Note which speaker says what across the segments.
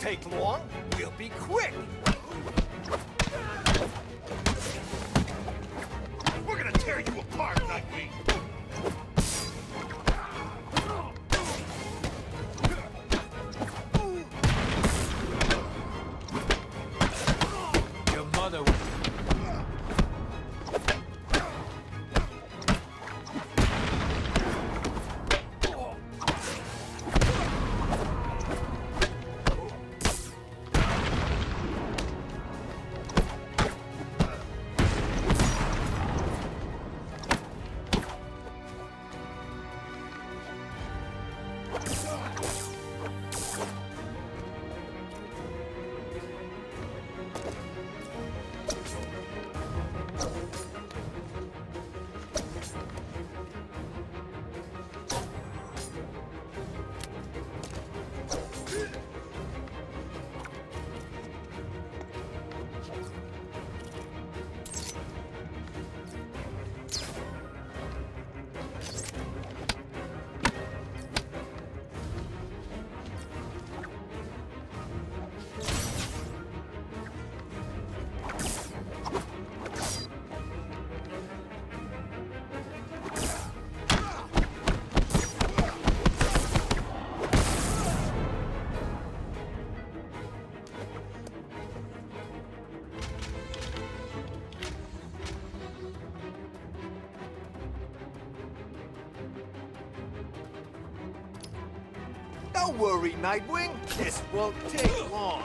Speaker 1: take long. We'll be quick. We're gonna tear you apart, Nightwing.
Speaker 2: Your mother...
Speaker 1: Don't worry, Nightwing. This won't take long.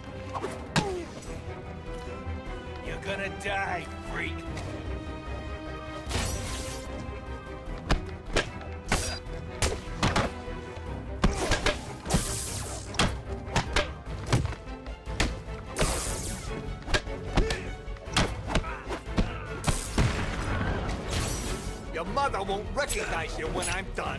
Speaker 1: You're gonna die, freak. Your mother won't recognize you when I'm done.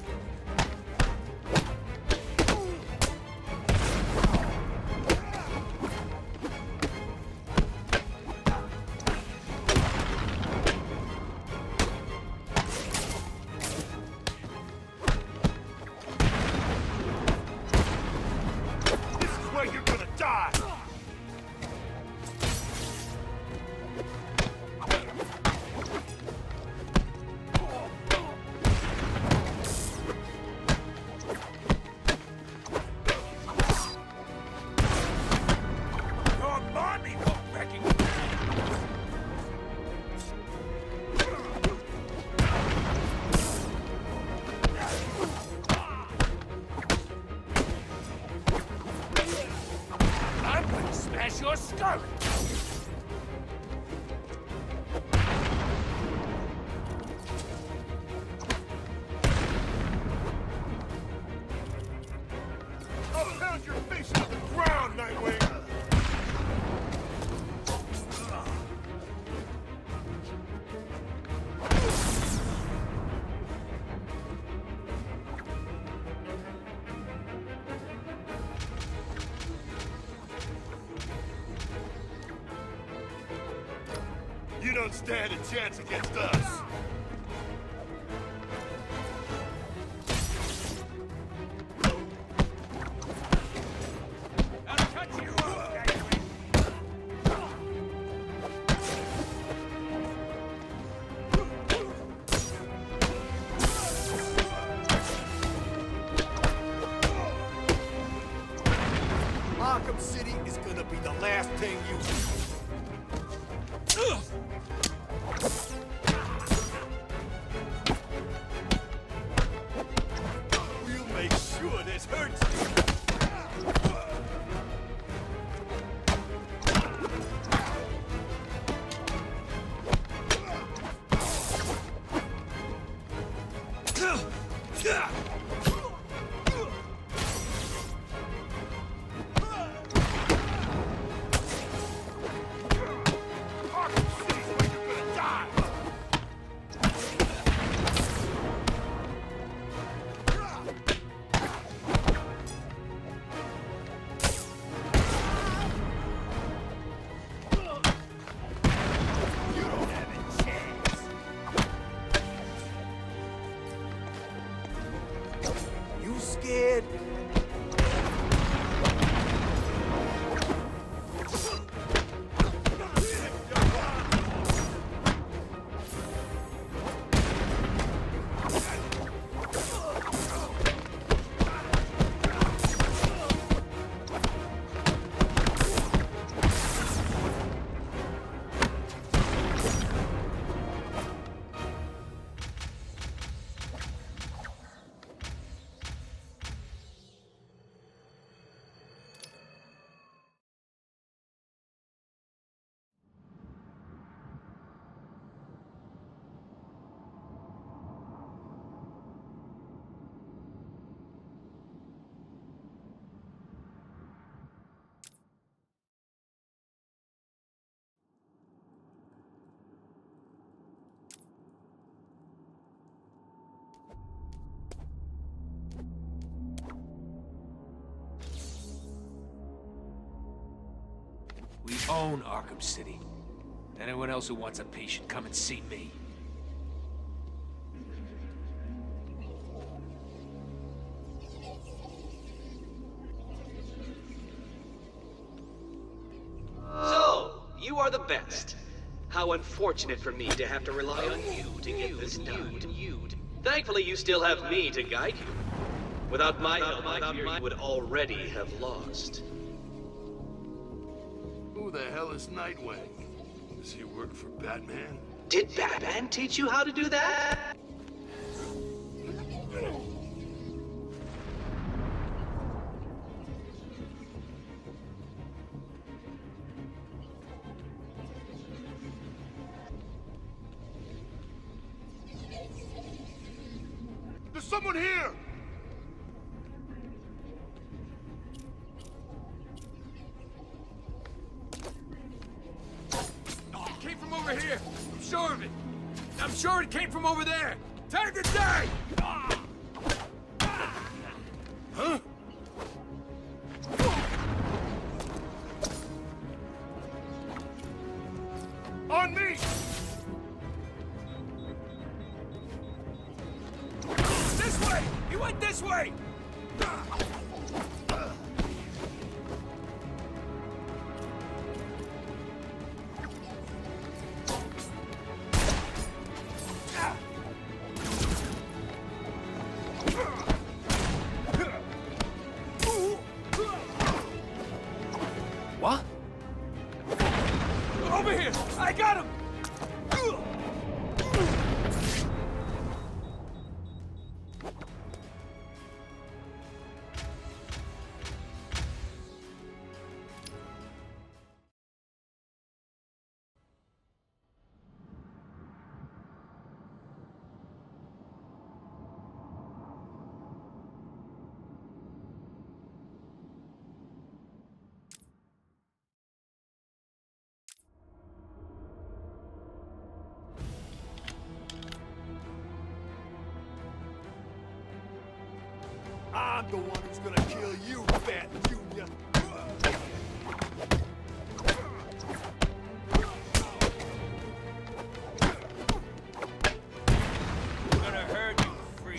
Speaker 1: You're gonna die! Your mommy won't recognize I'm gonna smash your skull! I'll pound your face on the ground, Nightwing! You don't stand a chance against us! I'll cut you off, Nightwing! Arkham City is gonna be the last thing you do.
Speaker 2: own Arkham City. Anyone else who wants a piece should come and see me.
Speaker 3: So, you are the best. How unfortunate for me to have to rely on you to get this done. Thankfully, you still have me to guide you. Without my help, I fear you would already have lost.
Speaker 1: Who the hell is Nightwing? Does he work for Batman?
Speaker 3: Did Batman teach you how to do that?
Speaker 1: There's someone here!
Speaker 2: It came from over here. I'm sure of it. I'm sure it came from over there. Time to die!
Speaker 1: Huh? On me!
Speaker 2: This way! He went this way! What? Over here! I got him!
Speaker 1: I'm the one who's gonna kill you, Bat Junior.
Speaker 2: I'm gonna hurt you, freak.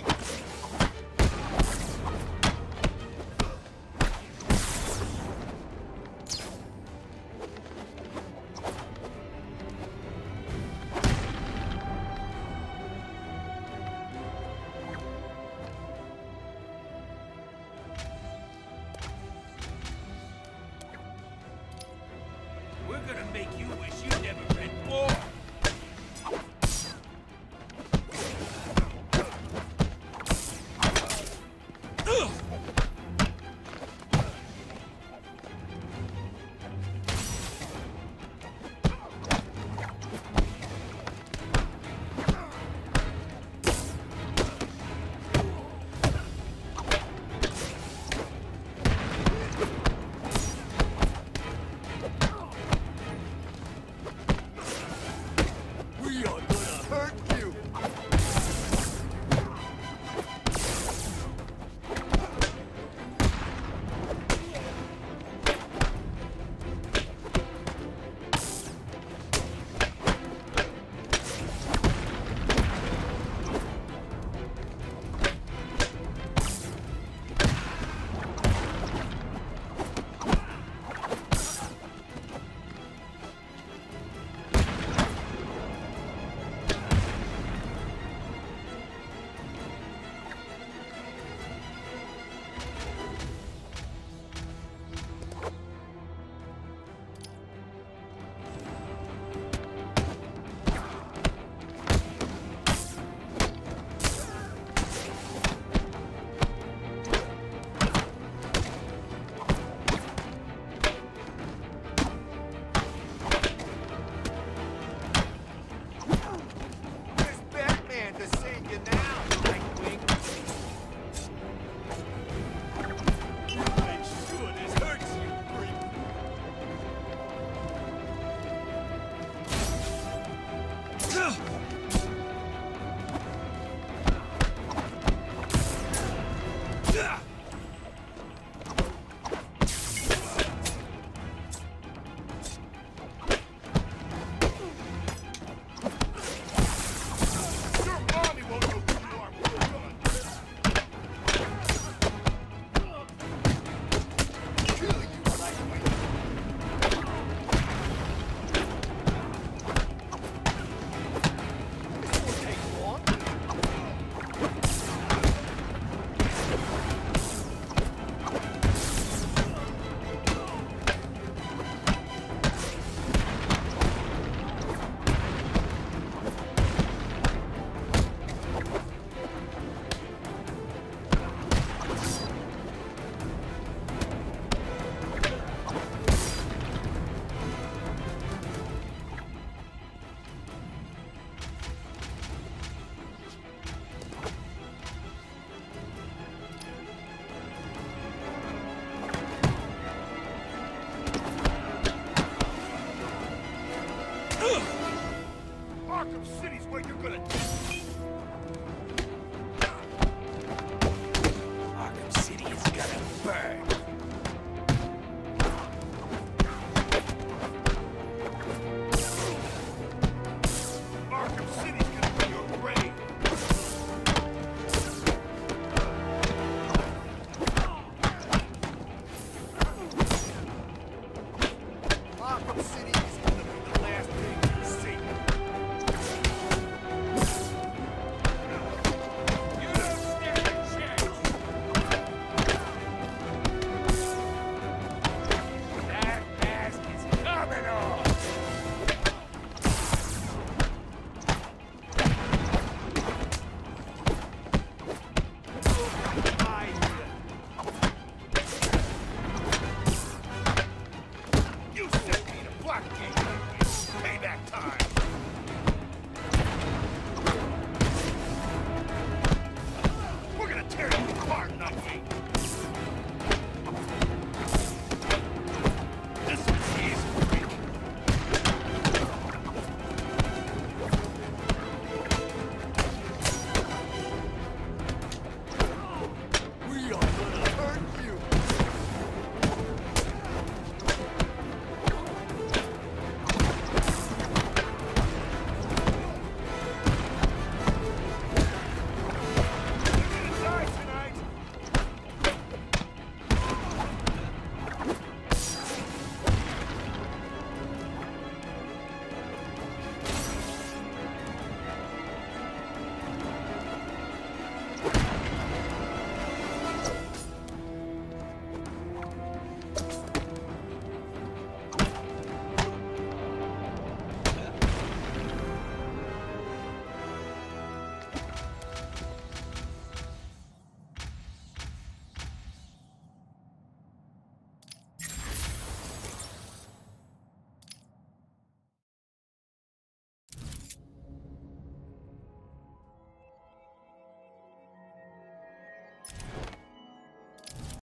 Speaker 1: you're gonna die.